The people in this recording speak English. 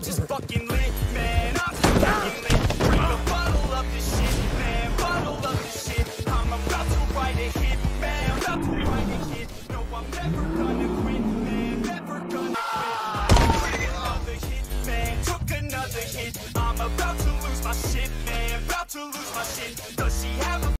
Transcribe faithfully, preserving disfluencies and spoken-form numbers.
just fucking lit, man. I'm fucking lit. Drink a bottle of this shit, man. Bottle of this shit. I'm about to write a hit, man. I'm about to write a hit. No, I'm never gonna quit, man. Never gonna quit. Took another hit, man. Took another hit. I'm about to lose my shit, man. About to lose my shit. Does she have a